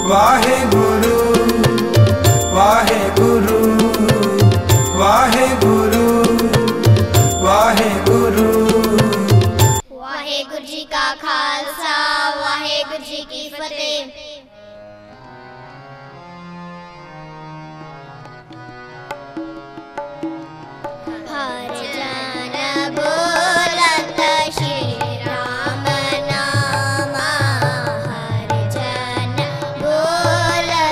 वाहेगुरु वाहेगुरु वाहेगुरु वाहेगुरु। वाहेगुरु जी का खालसा वाहेगुरु जी की फतेह। हर जन बोलत श्री राम नाम, हर जन बोलत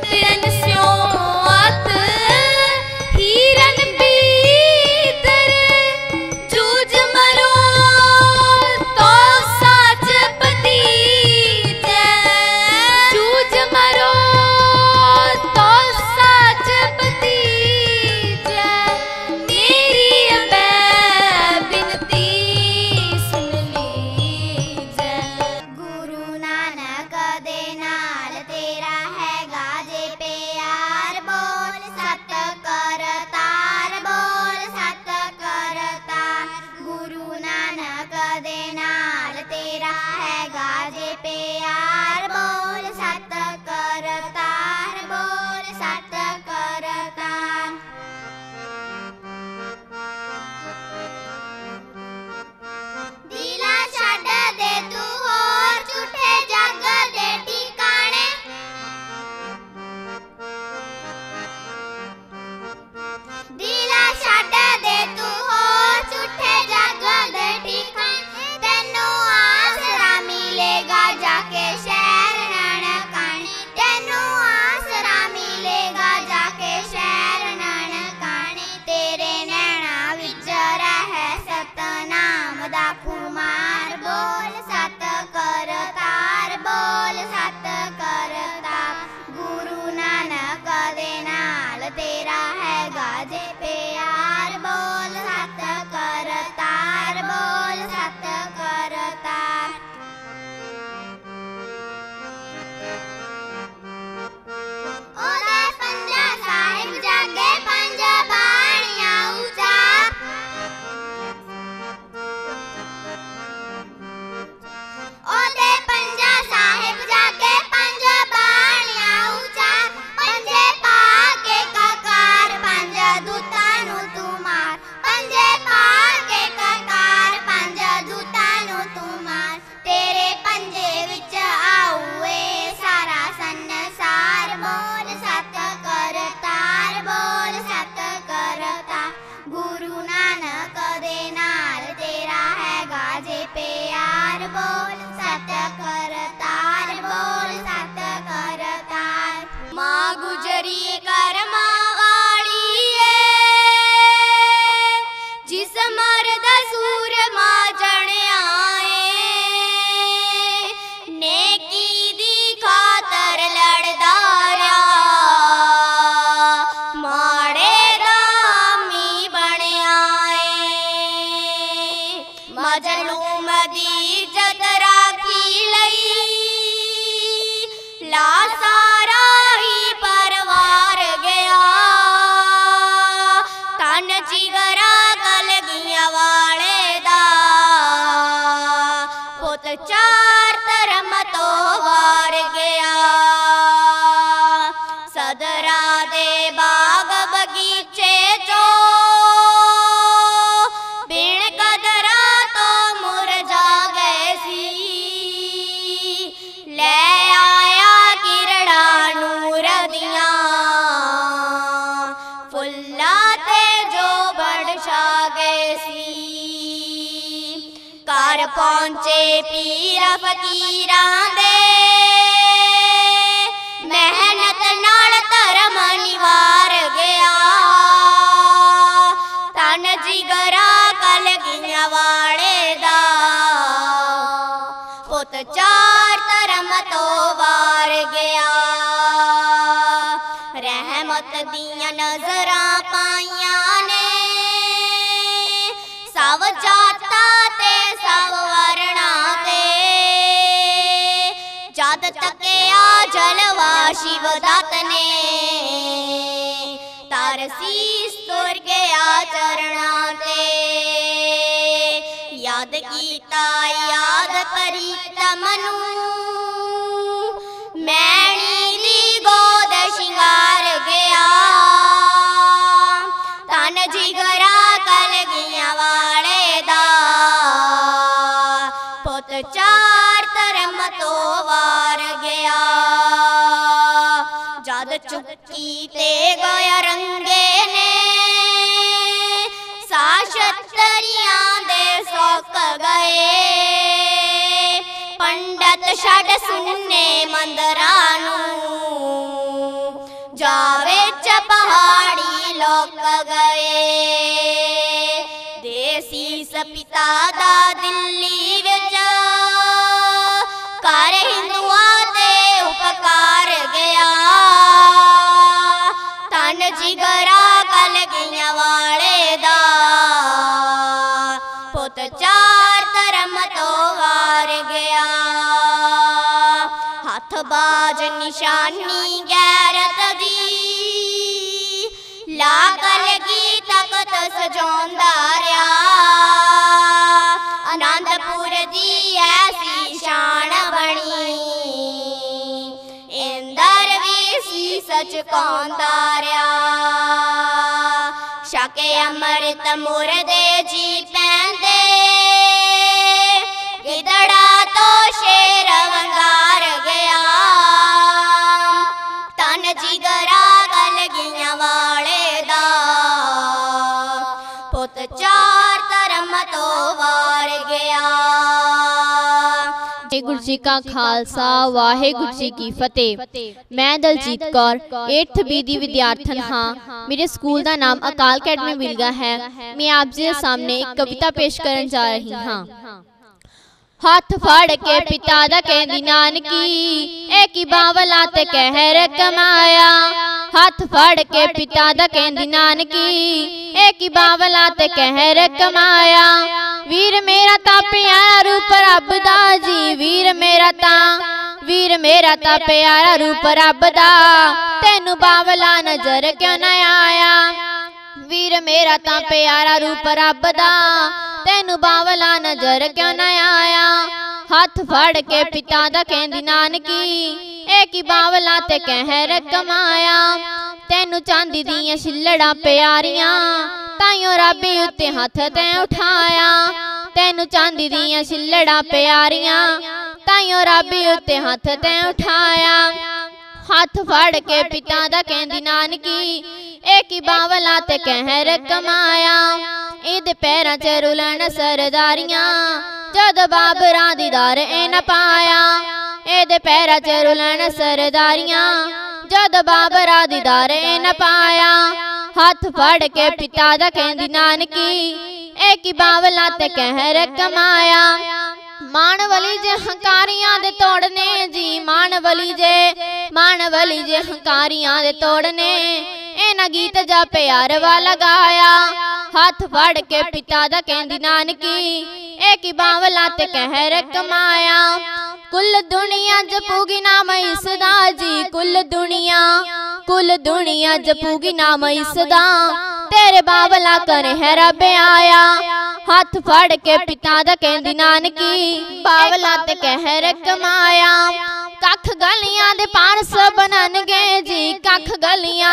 तिरन स्योत हीरन पीतर जूझ मरो तो साच पतीज जूझ मरो तो साच पतीज मेरी अबे बिनती सुन लीज। गुरु नानक दे नाल तेरा हैगा जे प्यार बोल सत करतार बोल सत करतार। गुरु नानक दे नाल तेरा हैगा जे प्यार बोल सत करतार बोल सत करतार। दिला छड्ड दे तू होर झूठे जग दे ठिकाने दिला छड्ड दे तू होर झूठे जग दे ठिकाने तेनू आसरा मिलेगा जाके शहर ननकाने तेनू आसरा मिलेगा जाके शहर ननकाने। तेरे नैना विच रहे सतनाम दा खुमार बोल सत करतार बोल सत करतार। गुरु नानक दे नाल तेरा हैगा जे प्यार बोल सत करतार बोल सत करतार। ओदे पंजा साहिब जागे पंज बाणियां ऊंचा ओदे पंजा साहिब जागे पंज बाणियां ऊंचा पंजे पा के ककार पंज दूतां नूं तू मार पंजे पा के ककार पंज दूतां नूं तू मार। तेरे पंजे विच आऊए सारा संसार बोल सत करतार बोल सत करतार। गुरु नानक दे नाल तेरा हैगा जे प्यार बोल सत करतार बोल सत करतार। मां गुजरी कर्मां वाली है जिस मर्द सूरमा जणिया है नेकी दी खातर लड़दा रहा माड़े दा हामी बणिया है। मजलूम दी इज्जत राखी लई ला सारा ही परवार गया तन जिगरा कलगियां वाले दा पुत चार धर्म तो वार गया। सदरा दे बाग बगीचे चो बिन कदरा तो मुरझा गए सी ले आया किरणा नूर दियां फुल्ला ते जो बरछा गए सी। घर पहुंचे पीर फकीरां दे मेहनत नाल धर्म निवार गया तन जिगरा कलगियां वाले दा पुत चार धर्म तो वार गया। रहमत दियां नजरां पाइयां ने सब जाता ते सब वर्णा ते जद तकिया जलवा शिव दत्त ने तरसीस तुर गया चरणा ते। याद कीता याद प्रीतम नूं मैणी दी गोद शिंगार गया तन जिगरा कलगियां वाले दा पुत चार धर्म तो वार गया। जद चुक्की ते गया रंगे ने साशतरियां दे सौक गए पंडत छड़ सुन्ने मंदरां नूं दा दिल्ली विच कर हिंदुआं ते उपकार गया। धन जिगरा कलगियां वाले दा पुत चार धर्म तो वार गया। हथ बाज निशानी गैरत दी ला कलगी तख्त सजाउंदा रहा। आनंदपुर दी ऐसी शान बनी इंदर भी शीस झुकाउंदा रहा। छके अमृत मुरदे जी पैंदे गिदड़ा तो शेर वंगार गया। तन जिगरा कलगियां वाले दा पुत चार धर्म तो वार गया। वाहिगुरू जी का खालसा वाहिगुरू जी की फतेह। मैं दलजीत कौर 8th B ਦੀ विद्यार्थन हाँ। मेरे स्कूल का नाम अकाल अकैडमी विलगा है। मैं आप जी के सामने एक कविता पेश करने जा रही हाँ। हाथ फड़ के पिता दा कहंदी नानकी एक ही बावला ते कहर कमाया। हाथ फड़ के पिता दा कहंदी नानकी एक ही बावला ते कहर कमाया। वीर मेरा ता प्यारा रूप रब दा जी वीर मेरा ता प्यारा रूप रब दा तेनू बावला नजर क्यों न आया। वीर मेरा ता प्यारा रूप रब दा तेनू बावला नजर क्यों न आया। हाथ फड़ के पिता दा कहंदी नानकी एक ही बावला ते कहर कमाया। तेनू चांदी दियां छिल्लड़ां प्यारियां ताइयों रब्बी उत्ते हथ ते उठाया। तेनू चांदी दियां छिल्लड़ां प्यारियां ताइयों रब्बी उत्ते हथ ते उठाया। हाथ फड़ के पिता दा कहंदी नानकी एक ही बावला ते कहर कमाया। इहदे पैरां च रुलन सरदारियां जद बाबरां दी दर ए न पाया। इहदे पैरां च रुलन सरदारियां जद बाबरां दी दर ए न पाया। हाथ फड़ के पिता दा कहंदी नानकी एक ही बावला ते कहर कमाया। मानवली जे हंकारियां दे तोड़ने जी मानवली जे हंकारियां दे तोड़ने इना गीत जा प्यार वाला गाया। हाथ फड़ के पिता दा कहंदी नानकी एक ही बावला ते कहर कमाया। कुल दुनिया जपूगी नाम इसदा जी कुल दुनिया जपूगी नाम इसदा तेरे बावला करे है रब आया। हाथ फड़ के पिता दा कहंदी नानकी बावला ते कहर कमाया। कख गलियां दे पारस बननगे जी कख गलियां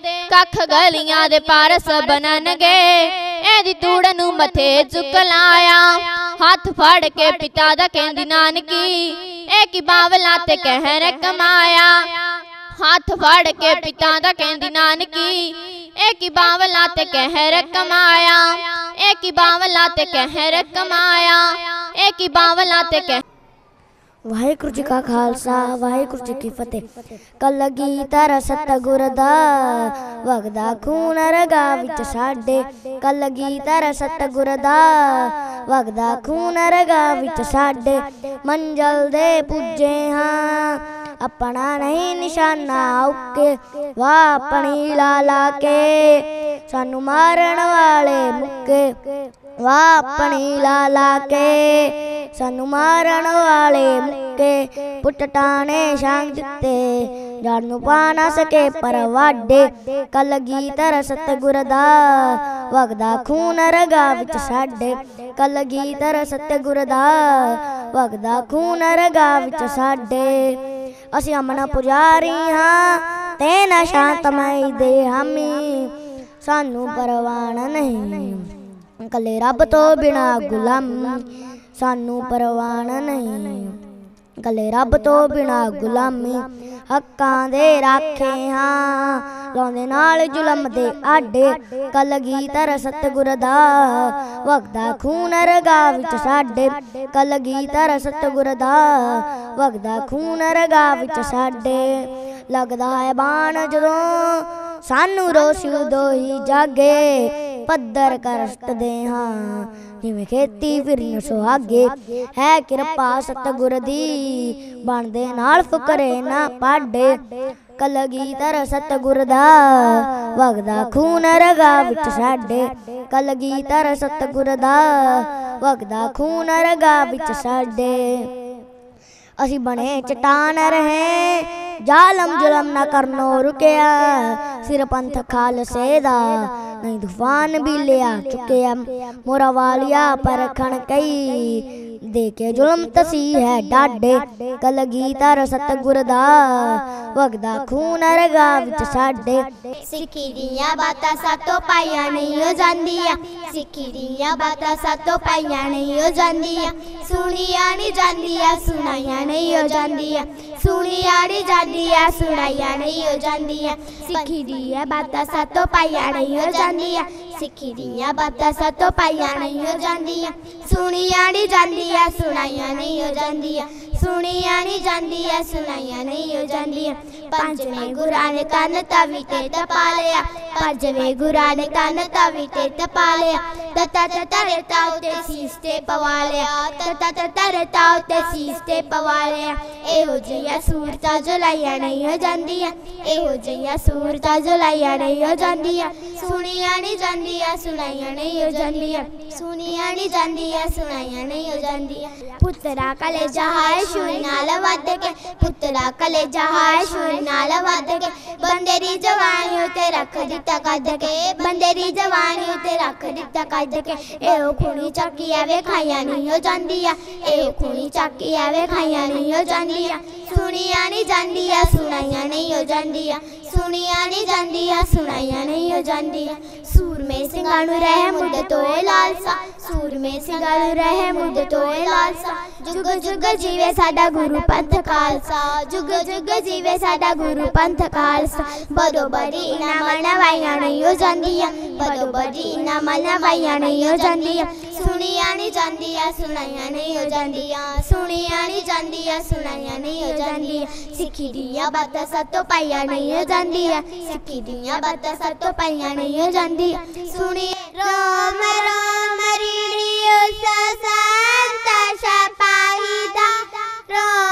दे पारस बननगे एदी तूड़ नू मथे चुक लाया। हाथ फड़ के पिता दा कहंदी नानकी एक ही बावला ते कहर कमाया। हाथ फड़ के पिता दा कहंदी नानकी एक ही बावला ते कहर कमाया। एक ही बावला ते कहर कमाया। एक ही बावला ते कह। वाहिगुरू जी का खालसा वाहिगुरू जी की फतेह। कलगी तारा सतगुर दा वगदा खून रगा विच साडे। कलगी तारा सतगुर दा वगदा खून रगा विच साडे। मंजल दे पुजे हाँ अपना नहीं निशाना उके वाह अपनी लाला के सानू मारन वाले मुक्के। वाह अपनी लाला के सानू मारन वाले मुक्के। पुट टाने शांग दिते जड़ नू पा ना सके पर वाडे। कलगीधर सतगुर दा वगदा खून रगा विच साडे। कलगीधर सतगुर दा वगदा खून रगा विच साडे। असी अमन पुजारी हाँ ते ना शांतमई दे हामी सानू परवान नहीं। कले रब तो बिना गुलामी सानू परवान नहीं। कले रब तो बिना गुलामी हक्कां दे राखे हाँ लाउंदे नाल जुलम दे आडे। कलगीधर सतगुर दा वगदा खून रगा विच साडे। कलगीधर सतगुर दा वगदा खून रगा विच साडे। लगदा है बाण जदों सानू रोश उदों ही जागे पद्धर कर सटदे हाँ जिवें खेती फिरन सुहागे है किरपा सतगुर दी बनदे नाल फुकरे ना पाडे कलगीधर सतगुर दा वगदा खून रगा विच साडे कलगीधर सतगुर दा वगदा खून रगा विच साडे असी बने चट्टान रहे जालम जुलम न करनो रुकिया सिर पंथ खालसे दा नहीं तूफान भी लिया चुकिया मोरा वालिया परखण कई देखे जुलम तसी है डाडे कलगीधर सतगुर दा वगदा खून रगा विच साडे सिक्खी दियां बातां सातों पाइयां नहीं हो जांदियां सिक्खी दियां बातां सातों पाइयां नहीं हो जांदियां सुनिया नहीं जांदियां सुनाइयां नहीं हो जांदियां सुनिया नहीं जांदियां सुनाइयां नहीं हो जांदियां सिक्खी दियां बातां सातों पाइयां नहीं हो जांदियां सिक्खी दियां बातां सातों पाइयां नहीं हो जांदियां सुनिया नहीं जांदियां सुनाइयां नहीं हो जांदियां सुनिया नहीं जांदियां सुनाइयां नहीं हो जांदियां पंजवें गुरां ने तन तवी ते तपा लिया पंजवें गुरां ने तन तवी ते तपा लिया तता तरे ताऊ ते सीस ते पवा लिया तता तरे ताऊ ते सीस ते पवा लिया एहो जिहियां सूरतां जुलाइयां नहीं हो जांदियां एहो जिहियां सूरतां जुलाइयां नहीं हो जांदियां सुनिया नहीं जांदियां सुनाइयां नहीं हो जांदियां सुनिया नहीं जांदियां सुनाइयां नहीं हो जांदियां पुत्तरा कलेजा हाय शूर नाल वध के पुत्तरा कलेजा हाय शूर नाल वध के बंदे दी जवानी उते रख दिता कद के बंदे दी जवानी उते रख दिता कद के एहो खूनी चाकी आवे खाइयां नहीं हो जांदियां एहो खूनी चाकी आवे खाइयां नहीं हो जांदियां सुनिया नहीं जांदियां सुनाइयां नहीं हो जांदियां सुनिया नहीं जांदियां सुनाइयां नहीं हो जांदियां सूर में सिंगाणु रहे मुंड तोए लालसा सूर में सिंगाणु रहे मुंड तोए लालसा जुग जुग जीवे साडा गुरु पंथ खालसा जुग जुग जीवे साडा गुरु पंथ खालसा बरोबरी इनाम नवाइयां नहीं हो जांदियां बरोबरी इनाम नवाइयां नहीं हो जांदियां सुनिया नहीं जांदियां सुनाइयां नहीं हो जांदियां सुनिया नहीं जांदियां सुनाइयां नहीं हो जांदियां सिक्खी दियां बातां सातों पाइयां नहीं हो जांदियां सिक्खी दियां बातां सातों पाइयां नहीं हो जांदियां सुनी रोम रोम रीड़ियो संत शपाही दा रोम